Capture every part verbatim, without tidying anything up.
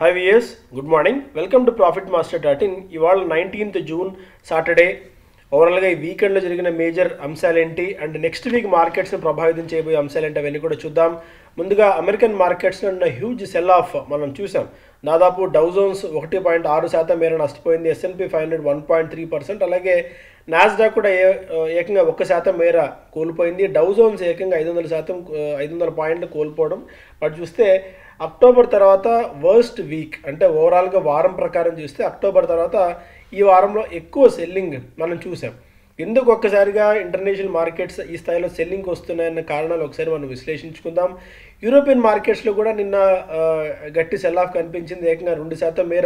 Hi viewers, good morning. Welcome to Profit Master dot in. ఇవాళ nineteenth June Saturday. ఓవరాల్గా ఈ వీకెండ్లో జరిగిన మేజర్ అంశాలేంటి అండ్ నెక్స్ట్ వీక్ మార్కెట్స్ని ప్రభావితం చేయబోయే అంశాలేంటి అవన్నీ కూడా చూద్దాం. ముందుగా అమెరికన్ మార్కెట్స్లో ఉన్న హ్యూజ్ సెల్ ఆఫ్ మనం చూసాం. దాదాపు డౌ జోన్స్ ఒకటి పాయింట్ ఆరు శాతం మేర నష్టపోయింది. S and P five hundred one point three percent అలాగే నాస్డాక్ కూడా ఏ ఏకంగా ఒక్క శాతం మేర కోల్పోయింది. డౌ జోన్స్ ఏకంగా ఐదు వందల శాతం ఐదు వందల పాయింట్లు కోల్పోవడం. బట్ చూస్తే అక్టోబర్ తర్వాత వర్స్ట్ వీక్ అంటే ఓవరాల్గా వారం ప్రకారం చూస్తే అక్టోబర్ తర్వాత ఈ వారంలో ఎక్కువ సెల్లింగ్ మనం చూసాం. ఎందుకు ఒక్కసారిగా ఇంటర్నేషనల్ మార్కెట్స్ ఈ స్థాయిలో సెల్లింగ్ వస్తున్నాయన్న కారణాలు ఒకసారి మనం విశ్లేషించుకుందాం. యూరోపియన్ మార్కెట్స్లో కూడా నిన్న గట్టి సెల్ ఆఫ్ కనిపించింది. ఏకంగా రెండు శాతం మేర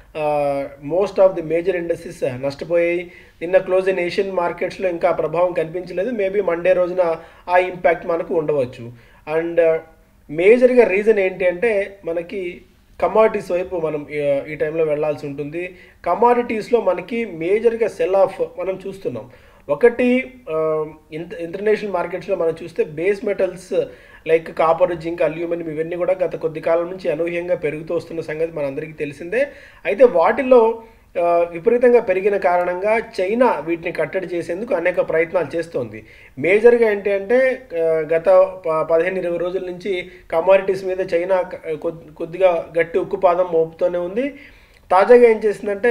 most of the major industries నష్టపోయాయి. నిన్న క్లోజ్ అయిన ఏషియన్ మార్కెట్స్లో ఇంకా ప్రభావం కనిపించలేదు. మేబీ మండే రోజున ఆ ఇంపాక్ట్ మనకు ఉండవచ్చు. అండ్ మేజర్గా రీజన్ ఏంటి అంటే మనకి కమాడిటీస్ వైపు మనం ఈ టైంలో వెళ్లాల్సి ఉంటుంది. కమాడిటీస్లో మనకి మేజర్గా సెల్ ఆఫ్ మనం చూస్తున్నాం. ఒకటి ఇంటర్నేషనల్ మార్కెట్స్లో మనం చూస్తే base metals like copper, zinc, aluminium ఇవన్నీ కూడా గత కొద్ది కాలం నుంచి అనూహ్యంగా పెరుగుతూ వస్తున్న సంగతి మనందరికీ తెలిసిందే. అయితే వాటిల్లో విపరీతంగా పెరిగిన కారణంగా చైనా వీటిని కట్టడి చేసేందుకు అనేక ప్రయత్నాలు చేస్తోంది. మేజర్గా ఏంటి అంటే గత పదిహేను ఇరవై రోజుల నుంచి కమాడిటీస్ మీద చైనా కొద్దిగా గట్టి ఉక్కుపాదం మోపుతూనే ఉంది. తాజాగా ఏం చేసిందంటే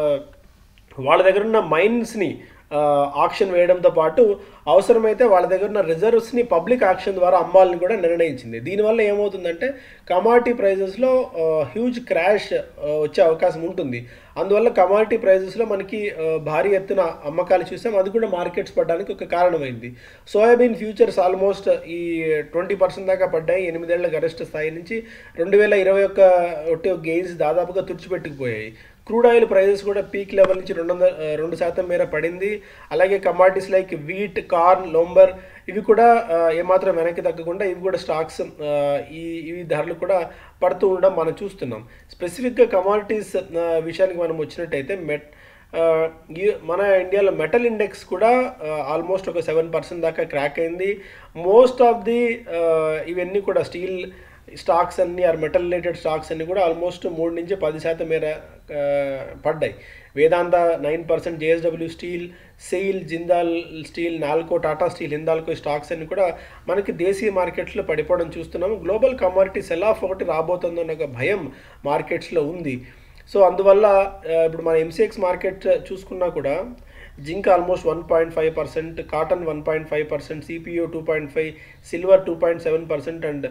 వాళ్ళ దగ్గర ఉన్న మైన్స్ని ఆక్షన్ వేయడంతో పాటు అవసరమైతే వాళ్ళ దగ్గర ఉన్న రిజర్వ్స్ని పబ్లిక్ ఆక్షన్ ద్వారా అమ్మాలని కూడా నిర్ణయించింది. దీనివల్ల ఏమవుతుందంటే కమాడిటీ ప్రైజెస్లో హ్యూజ్ క్రాష్ వచ్చే అవకాశం ఉంటుంది. అందువల్ల కమాడిటీ ప్రైజెస్లో మనకి భారీ ఎత్తున అమ్మకాలు చూసాం. అది కూడా మార్కెట్స్ పడడానికి ఒక కారణమైంది. సోయాబీన్ ఫ్యూచర్స్ ఆల్మోస్ట్ ఈ ట్వంటీ పర్సెంట్ దాకా పడ్డాయి. ఎనిమిదేళ్ల గరిష్ట స్థాయి నుంచి రెండు వేల ఇరవై ఒక్క ఒకటి గెయిన్స్ దాదాపుగా తుడిచిపెట్టుకుపోయాయి. క్రూడ్ ఆయిల్ ప్రైజెస్ కూడా పీక్ లెవెల్ నుంచి రెండు వందల రెండు శాతం మేర పడింది. అలాగే commodities like wheat, corn, lumber ఇవి కూడా ఏమాత్రం వెనక్కి తగ్గకుండా ఇవి కూడా స్టాక్స్ ఈ ఇవి ధరలు కూడా పడుతూ ఉండడం మనం చూస్తున్నాం. స్పెసిఫిక్గా కమాడిటీస్ విషయానికి మనం వచ్చినట్టయితే మెట్ మన ఇండియాలో మెటల్ ఇండెక్స్ కూడా ఆల్మోస్ట్ ఒక సెవెన్ పర్సెంట్ దాకా క్రాక్ అయింది. మోస్ట్ ఆఫ్ ది ఇవన్నీ కూడా స్టీల్ స్టాక్స్ అన్నీ ఆర్ మెటల్ రిలేటెడ్ స్టాక్స్ అన్నీ కూడా ఆల్మోస్ట్ మూడు నుంచి పది శాతం మేర పడ్డాయి. Vedanta nine percent, JSW steel, SAIL, Jindal steel, Nalco, Tata steel, Hindalco stocks అన్ని కూడా మనకి దేశీయ మార్కెట్స్లో పడిపోవడం చూస్తున్నాము. గ్లోబల్ కమాడిటీ సెల్ ఆఫ్ ఒకటి రాబోతుందన్న ఒక భయం మార్కెట్స్లో ఉంది. సో అందువల్ల ఇప్పుడు మన ఎంసీఎక్స్ మార్కెట్ చూసుకున్నా కూడా zinc almost one point five percent, cotton one point five percent, CPO two point five, silver two point seven percent and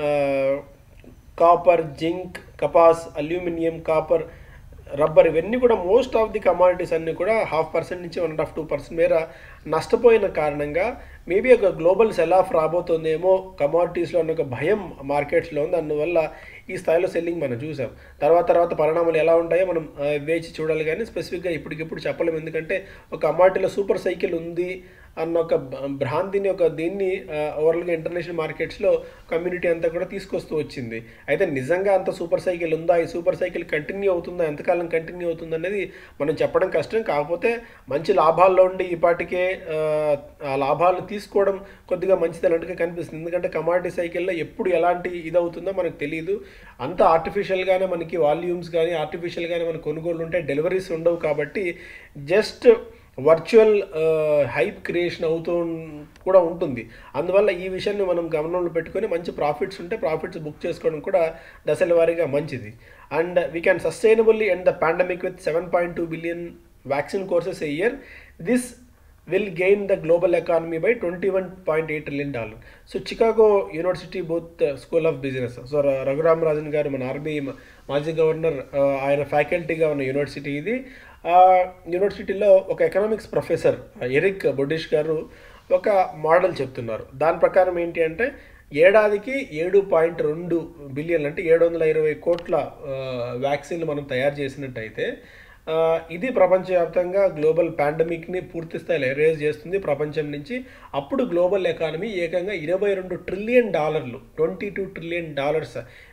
copper, zinc, kapas, aluminium, copper, rubber ఇవన్నీ కూడా మోస్ట్ ఆఫ్ ది కమాడిటీస్ అన్నీ కూడా half percent నుంచి one and half two percent మేర నష్టపోయిన కారణంగా maybe ఒక global sell off రాబోతుందేమో కమాడిటీస్లో అన్న ఒక భయం మార్కెట్స్లో ఉంది. అందువల్ల ఈ స్థాయిలో సెల్లింగ్ మనం చూసాం. తర్వాత తర్వాత పరిణామాలు ఎలా ఉంటాయో మనం వేచి చూడాలి. కానీ స్పెసిఫిక్గా ఇప్పటికిప్పుడు చెప్పలేము. ఎందుకంటే ఒక కమాడిటీలో సూపర్ సైకిల్ ఉంది అన్న ఒక భ్రాంతిని ఒక దీన్ని ఓవరాల్గా ఇంటర్నేషనల్ మార్కెట్స్లో కమ్యూనిటీ అంతా కూడా తీసుకొస్తూ వచ్చింది. అయితే నిజంగా అంత సూపర్ సైకిల్ ఉందా, ఈ సూపర్ సైకిల్ కంటిన్యూ అవుతుందా, ఎంతకాలం కంటిన్యూ అవుతుంది అనేది మనం చెప్పడం కష్టం. కాకపోతే మంచి లాభాల్లో ఉండి ఈపాటికే ఆ లాభాలను తీసుకోవడం కొద్దిగా మంచిది అన్నట్టుగా కనిపిస్తుంది. ఎందుకంటే కమాడిటీ సైకిల్లో ఎప్పుడు ఎలాంటి ఇది అవుతుందో మనకు తెలియదు. అంత ఆర్టిఫిషియల్గానే మనకి వాల్యూమ్స్ కానీ ఆర్టిఫిషియల్గానే మన కొనుగోలు ఉంటాయి, డెలివరీస్ ఉండవు. కాబట్టి జస్ట్ వర్చువల్ హైప్ క్రియేషన్ అవుతూ కూడా ఉంటుంది. అందువల్ల ఈ విషయాన్ని మనం గమనంలో పెట్టుకొని మంచి ప్రాఫిట్స్ ఉంటే ప్రాఫిట్స్ బుక్ చేసుకోవడం కూడా దశల వారీగా మంచిది. And we can sustainably end the pandemic with seven point two billion vaccine courses a year. This will gain the global economy by twenty-one point eight trillion dollars. So Chicago University both uh, School of Business. So Raghuram Rajan garu మన RBI మాజీ governor, ఆయన ఫ్యాకల్టీగా ఉన్న university ఇది. యూనివర్సిటీలో ఒక economics professor Eric బొడిష్ గారు ఒక మోడల్ చెప్తున్నారు. దాని ప్రకారం ఏంటి అంటే ఏడాదికి ఏడు పాయింట్ రెండు బిలియన్లు అంటే ఏడు వందల ఇరవై కోట్ల వ్యాక్సిన్లు మనం తయారు చేసినట్టయితే ఇది ప్రపంచవ్యాప్తంగా గ్లోబల్ పాండమిక్ని పూర్తి స్థాయిలో ఎరేజ్ చేస్తుంది ప్రపంచం నుంచి. అప్పుడు గ్లోబల్ ఎకానమీ ఏకంగా ఇరవై రెండు ట్రిలియన్ డాలర్లు ట్వంటీ టూ ట్రిలియన్ డాలర్స్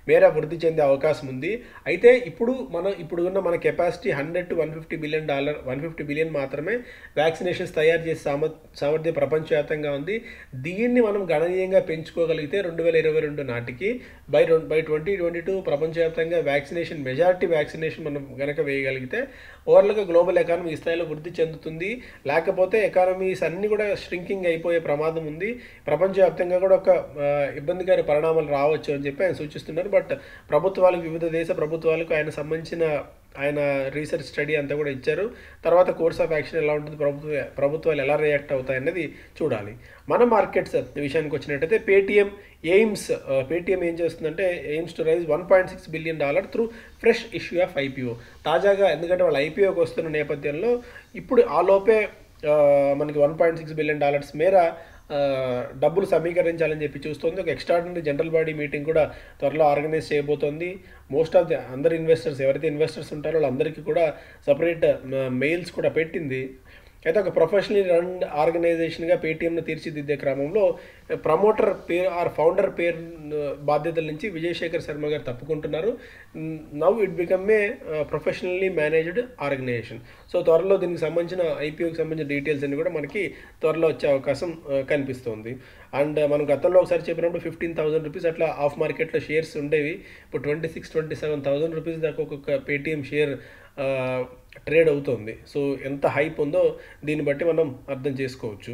మేర వృద్ధి చెందే అవకాశం ఉంది. అయితే ఇప్పుడు మనం ఇప్పుడు ఉన్న మన capacity hundred to one fifty billion dollar one fifty billion మాత్రమే వ్యాక్సినేషన్స్ తయారు చేసే సామ సామర్థ్యం ప్రపంచవ్యాప్తంగా ఉంది. దీన్ని మనం గణనీయంగా పెంచుకోగలిగితే రెండు వేల ఇరవై రెండు నాటికి by by twenty twenty two ప్రపంచవ్యాప్తంగా వ్యాక్సినేషన్ మెజారిటీ వ్యాక్సినేషన్ మనం గనక వేయగలిగితే ఓవరాల్గా గ్లోబల్ ఎకానమీ ఈ స్థాయిలో వృద్ధి చెందుతుంది. లేకపోతే ఎకానమీస్ అన్నీ కూడా ష్రింకింగ్ అయిపోయే ప్రమాదం ఉంది. ప్రపంచవ్యాప్తంగా కూడా ఒక ఇబ్బందికర పరిణామాలు రావచ్చు అని చెప్పి ఆయన సూచిస్తున్నారు. బట్ ప్రభుత్వాలకు వివిధ దేశ ప్రభుత్వాలకు ఆయన సంబంధించిన ఆయన రీసెర్చ్ స్టడీ అంతా కూడా ఇచ్చారు. తర్వాత కోర్స్ ఆఫ్ యాక్షన్ ఎలా ఉంటుంది, ప్రభుత్వ ప్రభుత్వాలు ఎలా రియాక్ట్ అవుతాయి అన్నది చూడాలి. మన మార్కెట్స్ విషయానికి వచ్చినట్టయితే పేటీఎం ఎయిమ్స్ పేటీఎం ఏం చేస్తుందంటే aims to raise one point six billion dollar through fresh issue of IPO. తాజాగా ఎందుకంటే వాళ్ళు ఐపీఓకి వస్తున్న నేపథ్యంలో ఇప్పుడు ఆ లోపే మనకి one point six billion dollars మేర డబ్బులు సమీకరించాలని చెప్పి చూస్తుంది. ఒక ఎక్స్ట్రాడినరీ జనరల్ బాడీ మీటింగ్ కూడా త్వరలో ఆర్గనైజ్ చేయబోతోంది. మోస్ట్ ఆఫ్ ది అందరు ఇన్వెస్టర్స్ ఎవరైతే ఇన్వెస్టర్స్ ఉంటారో వాళ్ళందరికీ కూడా సపరేట్ మెయిల్స్ కూడా పెట్టింది. అయితే ఒక ప్రొఫెషనలీ రన్ ఆర్గనైజేషన్గా పేటీఎంను తీర్చిదిద్దే క్రమంలో ప్రమోటర్ పేరు ఆర్ ఫౌండర్ పేరు బాధ్యతల నుంచి విజయశేఖర్ శర్మ గారు తప్పుకుంటున్నారు. Now it become a professionally managed organisation. So త్వరలో దీనికి సంబంధించిన ఐపీఓకి సంబంధించిన డీటెయిల్స్ అన్ని కూడా మనకి త్వరలో వచ్చే అవకాశం కనిపిస్తుంది. అండ్ మనం గతంలో ఒకసారి చెప్పినప్పుడు ఫిఫ్టీన్ థౌసండ్ రూపీస్ అట్లా ఆఫ్ మార్కెట్లో షేర్స్ ఉండేవి. ఇప్పుడు twenty six twenty seven thousand rupees దాకా ఒక్కొక్క పేటీఎం షేర్ ట్రేడ్ అవుతుంది. సో ఎంత హైప్ ఉందో దీన్ని బట్టి మనం అర్థం చేసుకోవచ్చు.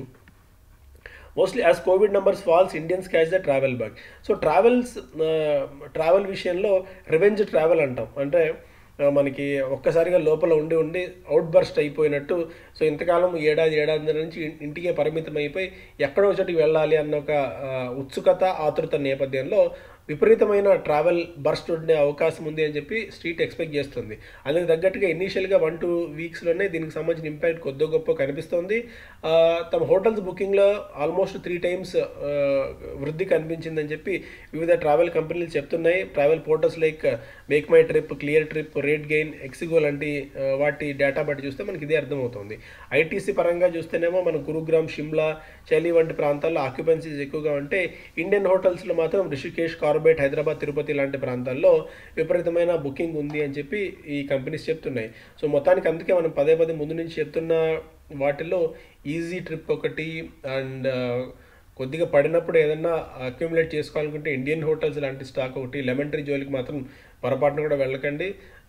Mostly as Covid numbers falls Indians catch the travel back. So travels travel విషయంలో రివెంజ్ ట్రావెల్ అంటాం. అంటే మనకి ఒక్కసారిగా లోపల ఉండి ఉండి అవుట్ బర్స్ట్ అయిపోయినట్టు. సో ఇంతకాలం ఏడాది ఏడాది నుంచి ఇంటికే పరిమితం అయిపోయి ఎక్కడో చోటికి వెళ్ళాలి అన్న ఒక ఉత్సుకత ఆతృత నేపథ్యంలో విపరీతమైన ట్రావెల్ బర్స్ట్ ఉండే అవకాశం ఉంది అని చెప్పి స్ట్రీట్ ఎక్స్పెక్ట్ చేస్తుంది. అందుకు తగ్గట్టుగా ఇనీషియల్గా వన్ టూ వీక్స్లోనే దీనికి సంబంధించిన ఇంపాక్ట్ కొద్ది గొప్ప కనిపిస్తుంది. తమ హోటల్స్ బుకింగ్లో ఆల్మోస్ట్ త్రీ టైమ్స్ వృద్ధి కనిపించిందని చెప్పి వివిధ ట్రావెల్ కంపెనీలు చెప్తున్నాయి. Travel portals like make my trip, clear trip, rate gain, ixigo లాంటి వాటి డేటా బట్టి చూస్తే మనకి ఇదే అర్థమవుతుంది. ఐటీసీ పరంగా చూస్తేనేమో మన గురుగ్రామ్, షిమ్లా, చలి వంటి ప్రాంతాల్లో ఆక్యుపెన్సీస్ ఎక్కువగా ఉంటే ఇండియన్ హోటల్స్లో మాత్రం రిషికేష్, కార్బేట్, హైదరాబాద్, తిరుపతి లాంటి ప్రాంతాల్లో విపరీతమైన బుకింగ్ ఉంది అని చెప్పి ఈ కంపెనీస్ చెప్తున్నాయి. సో మొత్తానికి అందుకే మనం పదే పదే ముందు నుంచి చెప్తున్న వాటిల్లో ఈజీ ట్రిప్ ఒకటి అండ్ కొద్దిగా పడినప్పుడు ఏదన్నా అక్యుములేట్ చేసుకోవాలనుకుంటే ఇండియన్ హోటల్స్ లాంటి స్టాక్ ఒకటి. లెమన్ ట్రీ జోలికి మాత్రం పొరపాటున కూడా వెళ్ళకండి.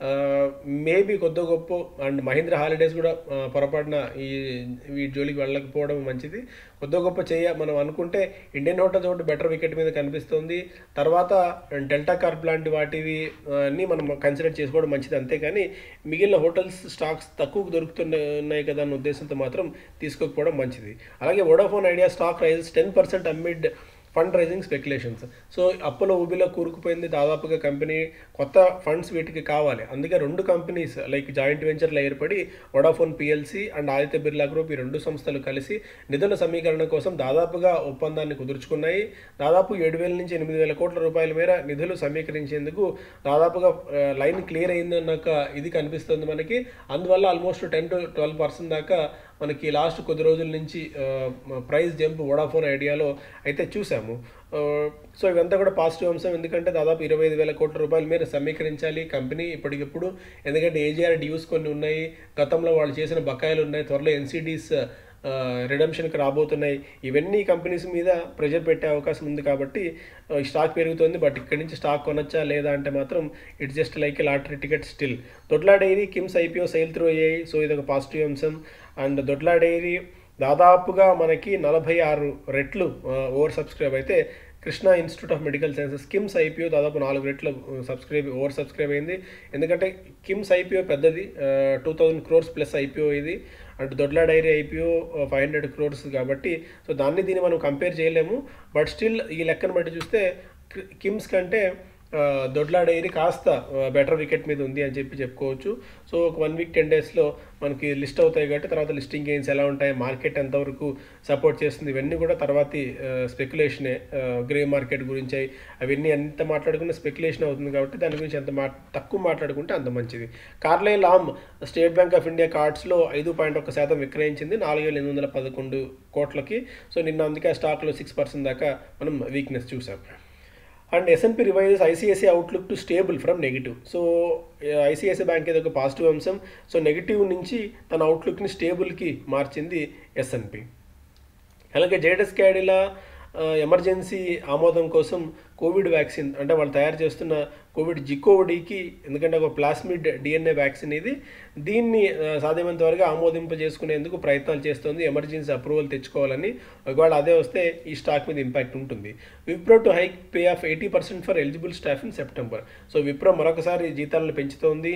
మేబీ కొద్ది గొప్ప అండ్ మహీంద్రా హాలిడేస్ కూడా పొరపాటున ఈ వీటి జోలికి వెళ్ళకపోవడం మంచిది. కొద్ది గొప్ప చేయ మనం అనుకుంటే ఇండియన్ హోటల్స్ ఒకటి బెటర్ వికెట్ మీద కనిపిస్తుంది. తర్వాత డెల్టా కార్ప్ లాంటి వాటివి అన్నీ మనం కన్సిడర్ చేసుకోవడం మంచిది. అంతేకాని మిగిలిన హోటల్స్ స్టాక్స్ తక్కువ దొరుకుతున్నాయి కదా అన్న ఉద్దేశంతో మాత్రం తీసుకోకపోవడం మంచిది. అలాగే Vodafone Idea stock raises ten percent amid fund raising speculations. So అప్పులో ఊబిలో కూరుకుపోయింది దాదాపుగా కంపెనీ. కొత్త ఫండ్స్ వీటికి కావాలి. అందుకే రెండు కంపెనీస్ లైక్ జాయింట్ వెంచర్లు ఏర్పడి Vodafone PLC and Aditya Birla group ఈ రెండు సంస్థలు కలిసి నిధుల సమీకరణ కోసం దాదాపుగా ఒప్పందాన్ని కుదుర్చుకున్నాయి. దాదాపు ఏడు వేల నుంచి ఎనిమిది వేల కోట్ల రూపాయల మేర నిధులు సమీకరించేందుకు దాదాపుగా లైన్ క్లియర్ అయిందన్న ఇది కనిపిస్తుంది మనకి. అందువల్ల almost ten to twelve percent దాకా మనకి లాస్ట్ కొద్ది రోజుల నుంచి ప్రైస్ జంప్ వోడాఫోన్ ఐడియాలో అయితే చూసాము. సో ఇవంతా కూడా పాజిటివ్ అంశం. ఎందుకంటే దాదాపు ఇరవై ఐదు వేల కోట్ల రూపాయల మేర సమీకరించాలి కంపెనీ ఇప్పటికిప్పుడు. ఎందుకంటే ఏజీఆర్ డ్యూస్ కొన్ని ఉన్నాయి, గతంలో వాళ్ళు చేసిన బకాయిలు ఉన్నాయి, త్వరలో ఎన్సీడీస్ రిడమ్షన్కి రాబోతున్నాయి. ఇవన్నీ కంపెనీస్ మీద ప్రెషర్ పెట్టే అవకాశం ఉంది. కాబట్టి స్టాక్ పెరుగుతుంది. బట్ ఇక్కడి నుంచి స్టాక్ కొనొచ్చా లేదా అంటే మాత్రం it's just like a lottery ticket still. Dodla dairy KIMS IPO sale through అయ్యాయి. సో ఇది ఒక పాజిటివ్ అంశం. అండ్ దొడ్లా డైరీ దాదాపుగా మనకి నలభై ఆరు రెట్లు ఓవర్ సబ్స్క్రైబ్ అయితే Krishna Institute of Medical Sciences KIMS IPO దాదాపు నాలుగు రెట్లు సబ్స్క్రైబ్ ఓవర్ సబ్స్క్రైబ్ అయింది. ఎందుకంటే కిమ్స్ ఐపీఓ పెద్దది, two thousand crores plus IPO ఇది. And Dodla Dairy IPO five hundred crores కాబట్టి సో దాన్ని దీన్ని మనం కంపేర్ చేయలేము. బట్ స్టిల్ ఈ లెక్కను బట్టి చూస్తే కిమ్స్ కంటే దొడ్లా డైరీ కాస్త బెటర్ వికెట్ మీద ఉంది అని చెప్పి చెప్పుకోవచ్చు. సో ఒక వన్ వీక్ టెన్ డేస్లో మనకి లిస్ట్ అవుతాయి కాబట్టి తర్వాత లిస్టింగ్ గెయిన్స్ ఎలా ఉంటాయి, మార్కెట్ ఎంతవరకు సపోర్ట్ చేస్తుంది, ఇవన్నీ కూడా తర్వాతి స్పెక్యులేషనే. గ్రే మార్కెట్ గురించి అవన్నీ ఎంత మాట్లాడుకున్నా స్పెక్యులేషన్ అవుతుంది కాబట్టి దాని గురించి ఎంత మా తక్కువ మాట్లాడుకుంటే అంత మంచిది. కార్లైల్ లామ్ స్టేట్ బ్యాంక్ ఆఫ్ ఇండియా కార్డ్స్లో ఐదు పాయింట్ ఒక్క శాతం విక్రయించింది నాలుగు వేల ఎనిమిది వందల పదకొండు కోట్లకి. సో నిన్న అందుకే స్టాక్లో సిక్స్ పర్సెంట్ దాకా మనం వీక్నెస్ చూసాం. And S and P revises ICICI outlook to stable from negative. So ICICI bank ఏదో ఒక పాజిటివ్ అంశం, సో నెగిటివ్ నుంచి తన అవుట్లుక్ని స్టేబుల్కి మార్చింది ఎస్ఎన్పి. అలాగే జైడస్ క్యాడిలా ఎమర్జెన్సీ ఆమోదం కోసం కోవిడ్ వ్యాక్సిన్, అంటే వాళ్ళు తయారు చేస్తున్న కోవిడ్ జికోవిడికి, ఎందుకంటే ఒక ప్లాస్మిడ్ డిఎన్ఏ వ్యాక్సిన్ ఇది, దీన్ని సాధ్యమైనంత త్వరగా ఆమోదింపజేసుకునేందుకు ప్రయత్నాలు చేస్తుంది, ఎమర్జెన్సీ అప్రూవల్ తెచ్చుకోవాలని. ఒకవేళ అదే వస్తే ఈ స్టాక్ మీద ఇంపాక్ట్ ఉంటుంది. Wipro to hike pay of eighty percent for eligible staff in September. So Wipro మరొకసారి జీతాలను పెంచుతోంది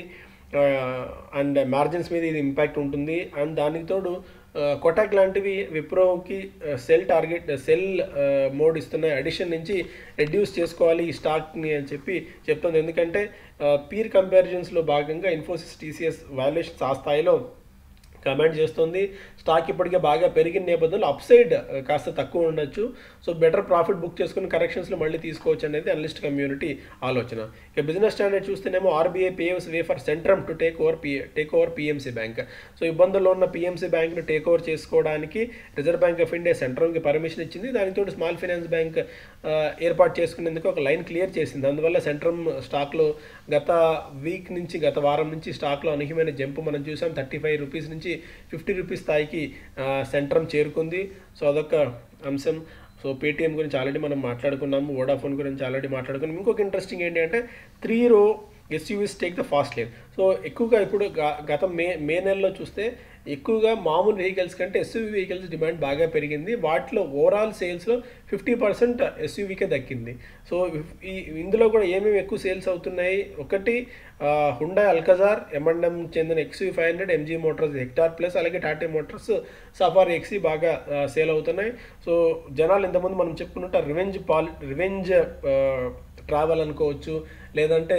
అండ్ మార్జిన్స్ మీద ఇది ఇంపాక్ట్ ఉంటుంది. అండ్ దానికి తోడు కొటాక్ లాంటివి విప్రోకి సెల్ టార్గెట్ సెల్ మోడ్ ఇస్తున్న అడిషన్ నుంచి రెడ్యూస్ చేసుకోవాలి ఈ స్టాక్ని అని చెప్పి చెప్తుంది. ఎందుకంటే పీర్ కంపారిజన్స్లో భాగంగా ఇన్ఫోసిస్ టీసీఎస్ వాల్యుయేషన్స్ ఆ స్థాయిలో కమెంట్ చేస్తుంది. స్టాక్ ఇప్పటికే బాగా పెరిగిన నేపథ్యంలో అప్ సైడ్ కాస్త తక్కువ ఉండొచ్చు. సో బెటర్ ప్రాఫిట్ బుక్ చేసుకుని కరెక్షన్స్లో మళ్ళీ తీసుకోవచ్చు అనేది అనలిస్ట్ కమ్యూనిటీ ఆలోచన. ఇక బిజినెస్ స్టాండర్డ్ చూస్తేనేమో RBI paves way for Centrum to take over P take over PMC bank. So ఇబ్బందుల్లో ఉన్న పిఎంసీ బ్యాంక్ను టేక్ ఓవర్ చేసుకోవడానికి రిజర్వ్ బ్యాంక్ ఆఫ్ ఇండియా సెంట్రమ్కి పర్మిషన్ ఇచ్చింది. దానితో స్మాల్ ఫైనాన్స్ బ్యాంక్ ఏర్పాటు చేసుకునేందుకు ఒక లైన్ క్లియర్ చేసింది. అందువల్ల సెంట్రమ్ స్టాక్లో గత వీక్ నుంచి గత వారం నుంచి స్టాక్లో అనూహ్యమైన జంప్ మనం చూసాం. థర్టీ ఫైవ్ రూపీస్ నుంచి ఫిఫ్టీ రూపీస్ స్థాయికి సెంట్రమ్ చేరుకుంది. సో అదొక అంశం. సో పేటీఎం గురించి ఆల్రెడీ మనం మాట్లాడుకున్నాము, వోడాఫోన్ గురించి ఆల్రెడీ మాట్లాడుకున్నాము. ఇంకొక ఇంట్రెస్టింగ్ ఏంటి అంటే three row SUVs take the fast lane. So ఎక్కువగా ఇప్పుడు గత మే మే నెలలో చూస్తే ఎక్కువగా మామూలు వెహికల్స్ కంటే ఎస్యూవీ వెహికల్స్ డిమాండ్ బాగా పెరిగింది. వాటిలో ఓవరాల్ సేల్స్లో ఫిఫ్టీ పర్సెంట్ ఎస్యూవీకే దక్కింది. సో ఈ ఇందులో కూడా ఏమేమి ఎక్కువ సేల్స్ అవుతున్నాయి, ఒకటి హుండాయ్ అల్కజార్, ఎంఎండ్ఎం చెందిన XU five hundred, MG Motors Hector plus, అలాగే టాటా మోటార్స్ సఫారీ ఎక్సీ బాగా సేల్ అవుతున్నాయి. సో జనాలు ఇంతకుముందు మనం చెప్పుకున్నట్టు రివెంజ్ పాల్ రివెంజ్ ట్రావెల్ అనుకోవచ్చు, లేదంటే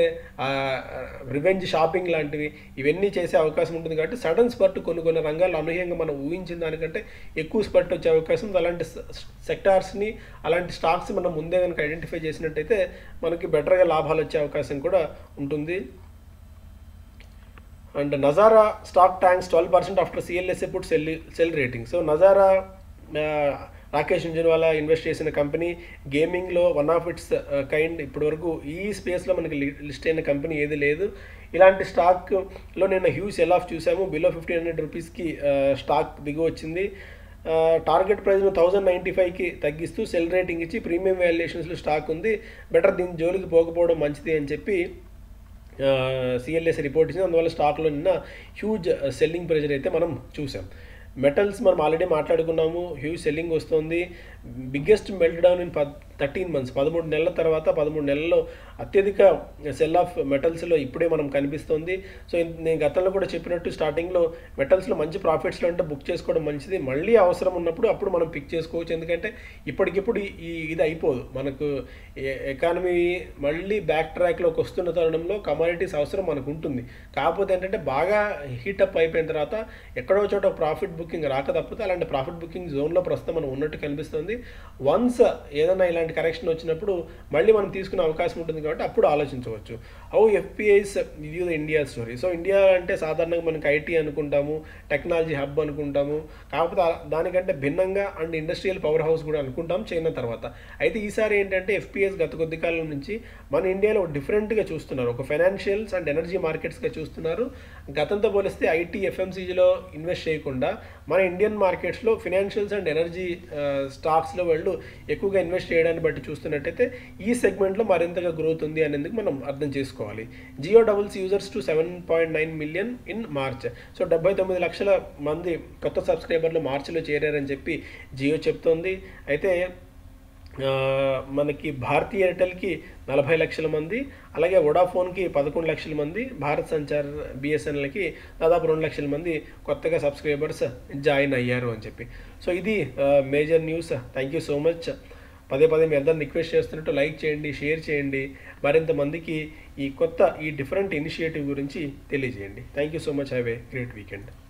రివెంజ్ షాపింగ్ లాంటివి ఇవన్నీ చేసే అవకాశం ఉంటుంది. కాబట్టి సడన్ స్పర్ట్ కొన్ని కొన్ని రంగాల్లో అనూహ్యంగా మనం ఊహించిన దానికంటే ఎక్కువ స్పర్ట్ వచ్చే అవకాశం. అలాంటి సెక్టార్స్ని అలాంటి స్టాక్స్ మనం ముందే కనుక ఐడెంటిఫై చేసినట్టయితే మనకి బెటర్గా లాభాలు వచ్చే అవకాశం కూడా ఉంటుంది. And Nazara stock tanks twelve percent after CLSA put sell sell rating. So Nazara Rakesh Jhunjhunwala invest చేసిన కంపెనీ, గేమింగ్లో వన్ ఆఫ్ ఇట్స్ కైండ్. ఇప్పటివరకు ఈ స్పేస్లో మనకి లిస్ట్ అయిన కంపెనీ ఏది లేదు. ఇలాంటి స్టాక్లో నిన్న హ్యూజ్ సెల్ ఆఫ్ చూసాము. బిలో ఫిఫ్టీన్ హండ్రెడ్ రూపీస్కి స్టాక్ దిగి వచ్చింది. టార్గెట్ ప్రైస్ను థౌజండ్ నైంటీ ఫైవ్కి తగ్గిస్తూ సెల్ రేటింగ్ ఇచ్చి ప్రీమియం వాల్యుయేషన్స్లో స్టాక్ ఉంది, బెటర్ దీని జోలికి పోకపోవడం మంచిది అని చెప్పి సిఎల్ఎస్ రిపోర్ట్ ఇచ్చింది. అందువల్ల స్టాక్లో నిన్న హ్యూజ్ సెల్లింగ్ ప్రెజర్ అయితే మనం చూసాం. మెటల్స్ మనం ఆల్రెడీ మాట్లాడుకున్నాము, హ్యూజ్ సెల్లింగ్ వస్తుంది. బిగ్గెస్ట్ మెల్ట్ డౌన్ ఇన్ పద్ థర్టీన్ మంత్స్ పదమూడు నెలల తర్వాత పదమూడు నెలల్లో అత్యధిక సెల్ ఆఫ్ మెటల్స్లో ఇప్పుడే మనం కనిపిస్తుంది. సో నేను గతంలో కూడా చెప్పినట్టు స్టార్టింగ్లో మెటల్స్లో మంచి ప్రాఫిట్స్లో అంటే బుక్ చేసుకోవడం మంచిది. మళ్ళీ అవసరం ఉన్నప్పుడు అప్పుడు మనం పిక్ చేసుకోవచ్చు. ఎందుకంటే ఇప్పటికిప్పుడు ఈ ఇది అయిపోదు. మనకు ఎకానమీ మళ్ళీ బ్యాక్ ట్రాక్లోకి వస్తున్న తరుణంలో కమాడిటీస్ అవసరం మనకు ఉంటుంది. కాకపోతే ఏంటంటే బాగా హీటప్ అయిపోయిన తర్వాత ఎక్కడో చోట ప్రాఫిట్ బుకింగ్ రాక తప్పితే అలాంటి ప్రాఫిట్ బుకింగ్ జోన్లో ప్రస్తుతం మనం ఉన్నట్టు కనిపిస్తుంది. వన్స్ ఏదైనా ఇలాంటి కరెక్షన్ వచ్చినప్పుడు మళ్ళీ మనం తీసుకునే అవకాశం ఉంటుంది కాబట్టి అప్పుడు ఆలోచించవచ్చు. How FPIs view the India story. So India అంటే సాధారణంగా మనకి ఐటీ అనుకుంటాము, టెక్నాలజీ హబ్ అనుకుంటాము. కాకపోతే దానికంటే భిన్నంగా అండ్ ఇండస్ట్రియల్ పవర్ హౌస్ కూడా అనుకుంటాం చైనా తర్వాత. అయితే ఈసారి ఏంటంటే ఎఫ్పిఐస్ గత కొద్ది కాలం నుంచి మన ఇండియాలో డిఫరెంట్గా చూస్తున్నారు. ఒక ఫైనాన్షియల్స్ అండ్ ఎనర్జీ మార్కెట్స్గా చూస్తున్నారు. గతంతో పోలిస్తే ఐటీ ఎఫ్ఎంసీజీలో ఇన్వెస్ట్ చేయకుండా మన ఇండియన్ మార్కెట్స్లో ఫైనాన్షియల్స్ అండ్ ఎనర్జీ స్టాక్స్లో వాళ్ళు ఎక్కువగా ఇన్వెస్ట్ చేయడానికి బట్టి చూస్తున్నట్టయితే ఈ సెగ్మెంట్లో మరింతగా గ్రోత్ ఉంది అనేందుకు మనం అర్థం చేసుకోవాలి. Jio doubles users to seven point nine million in March. So డెబ్బై తొమ్మిది లక్షల మంది కొత్త సబ్స్క్రైబర్లు మార్చిలో చేరారని చెప్పి జియో చెప్తోంది. అయితే మనకి భారతీ ఎయిర్టెల్కి నలభై లక్షల మంది, అలాగే వోడాఫోన్కి పదకొండు లక్షల మంది, భారత్ సంచార్ బిఎస్ఎన్ఎల్కి దాదాపు రెండు లక్షల మంది కొత్తగా సబ్స్క్రైబర్స్ జాయిన్ అయ్యారు అని చెప్పి. సో ఇది major news. Thank you so much. పదే పదే మీ అందరిని రిక్వెస్ట్ చేస్తున్నట్టు లైక్ చేయండి, షేర్ చేయండి, మరింత మందికి ఈ కొత్త ఈ డిఫరెంట్ ఇనిషియేటివ్ గురించి తెలియజేయండి. Thank you so much. Have a great weekend.